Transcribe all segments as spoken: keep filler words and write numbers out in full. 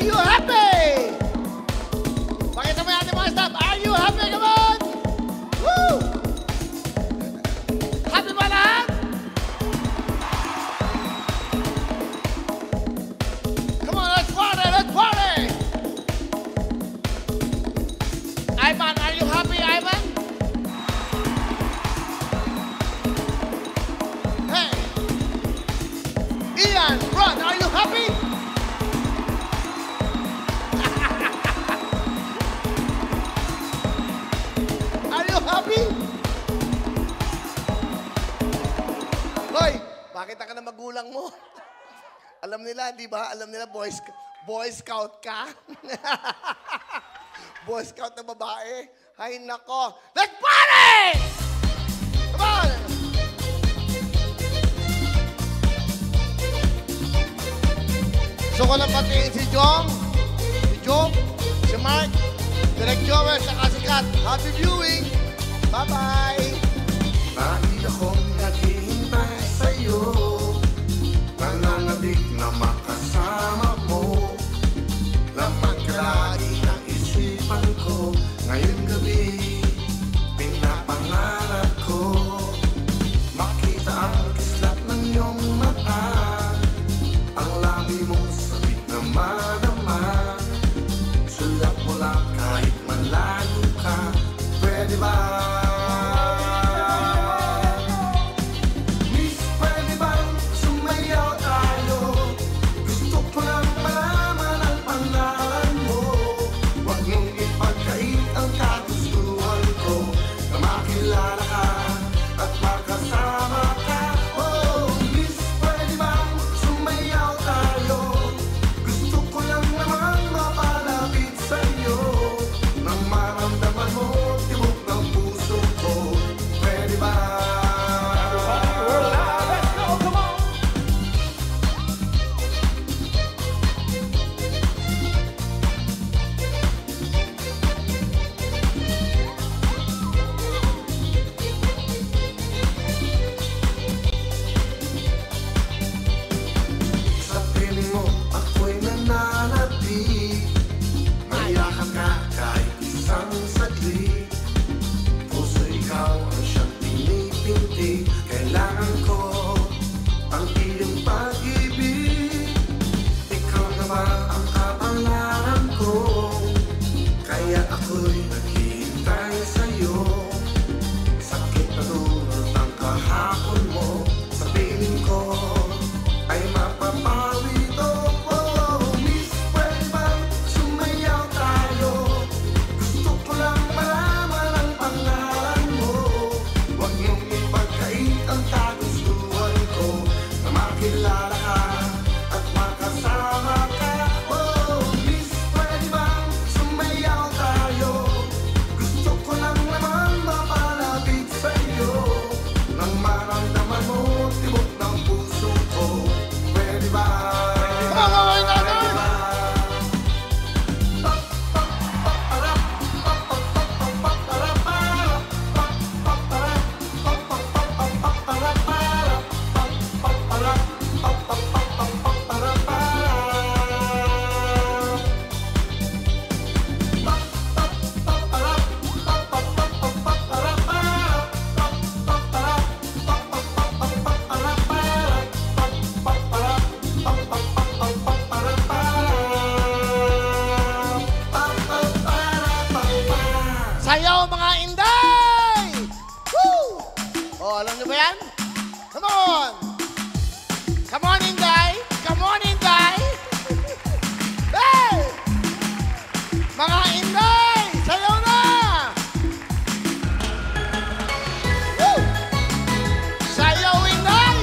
Are you happy? Pakita mo yung ating mga staff. Are you happy? Come on! Woo! Happy ba lahat? Come on, let's party! Let's party! Ivan, are you happy, Ivan? Hey! Ian, Ron, are you happy? Are you happy? Hoy, bakit ka na magulang mo? Alam nila, di ba? Alam nila, boy, boy scout ka? Boy scout na babae? Ay, nako. Let's party! Come on! Gusto ko lang patiin si Jong, si Jong, si Mark, Direk Joel, saka si Kat. Happy viewing! Bye-bye! Lagi akong naghihintay sa'yo, nananabik na makasama mo. Laman ka lagi ng isipan ko, ngayong gabi, pinapangarap ko. Makita ang kislap ng iyong mata, ang labi mong sabik na madama. Sulat mo lang kahit malayo ka, pwede ba? Sayaw mga Inday! Woo! Oh, alam niyo ba yan? Come on! Come on, Inday! Come on, Inday! Hey! Mga Inday! Sayaw na! Woo! Sayaw, Inday!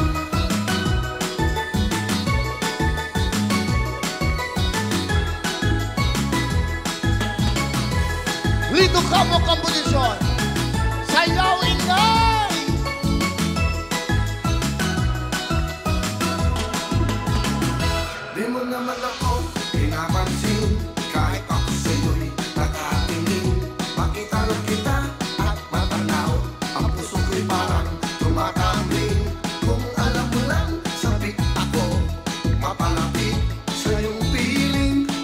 Lito ka mo komposisyon. Sayaw, Inday! Di mo naman ako pinapansin, kahit ako sa'yo'y nakatingin. Makita lang kita at matanaw, ang puso ko'y parang tumatambling. Kung alam mo lang, sabik ako, mapalapit sa iyong piling.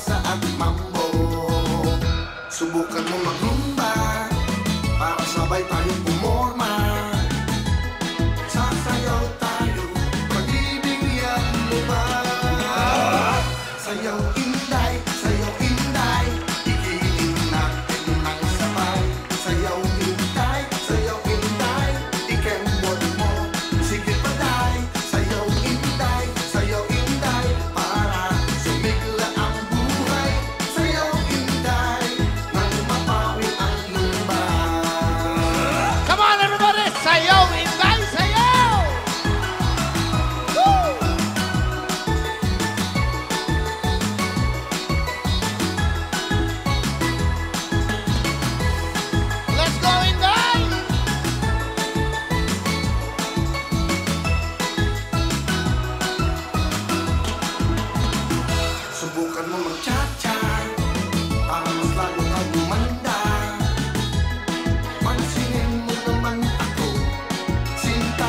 salsa at mambo. Subukan mo magrumba para sabay tayong pumorma. Sasayaw tayo, pag-ibig yan mo ba? Sayaw inday, sayaw inday, igiling natin ng sabay. Sayaw inday, sayaw inday, ikembot mo, sige paday. Sayaw inday, sayaw inday, para sumigla ang buhay. Sayaw inday, nang mapawi ang lumbay. Come on, everybody! Sayaw, Inday! Sayaw! Woo! Let's go, Inday! Subukan mo mag-cha-cha para mas lalo kang gumanda. Pansinin mo naman ako, sinta.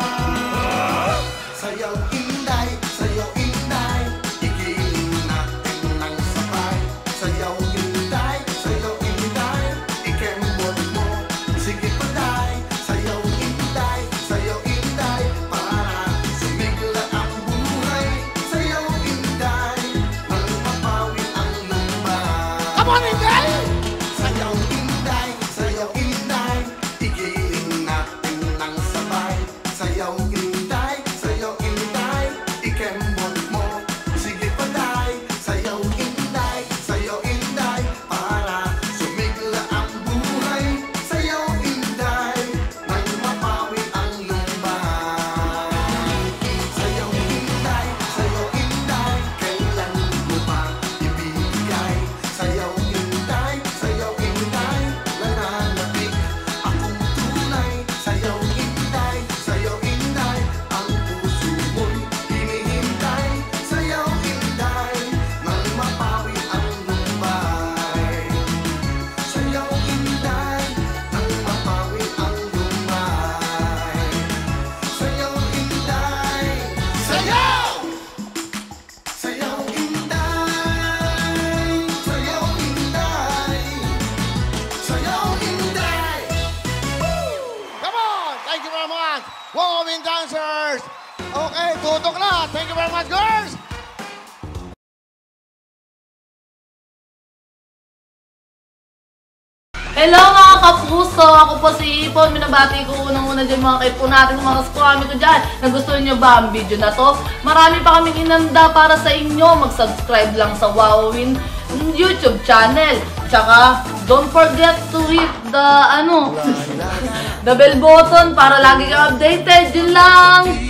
Sayaw inday, sayaw inday, igiling natin ng sabay. Sayaw inday, sayaw inday, ikembot mo, sige paday. Sayaw inday, sayaw inday, para sumigla ang buhay. Sayaw inday, nang mapawi ang lumbay. Come on, Inday! Sayaw inday, sayaw inday, igiling natin ng sabay. Sayaw inday, sayaw inday, ikembot mo, sige paday. Sayaw inday, sayaw inday, para sumigla ang buhay. Sayaw inday, nang mapawi ang lumbay. Sayaw inday, sayaw inday, kailan mo pa ibibigay? Sayaw inday, sayaw inday, nananapik akong tunay. Sayaw inday, sayaw inday, ang puso mo'y hinihintay. Sayaw inday, nang mapawi ang lumbay. Sayaw inday, nang mapawi ang lumbay. Sayaw inday, sayaw! Sayaw inday, sayaw inday, sayaw inday. Come on! Thank you very much! Women dancers! Okay, tutok na! Thank you very much, girls! Hello mga kapuso! Ako po si Ipon. Minabati ko unang-una dyan mga kaipo natin, mga kaskwami ko dyan. Nagustuhan nyo ba ang video na to? Marami pa kaming inanda para sa inyo. Mag-subscribe lang sa Wowin YouTube channel. Tsaka, don't forget to hit the, ano, the bell button para lagi kang updated. Yun lang!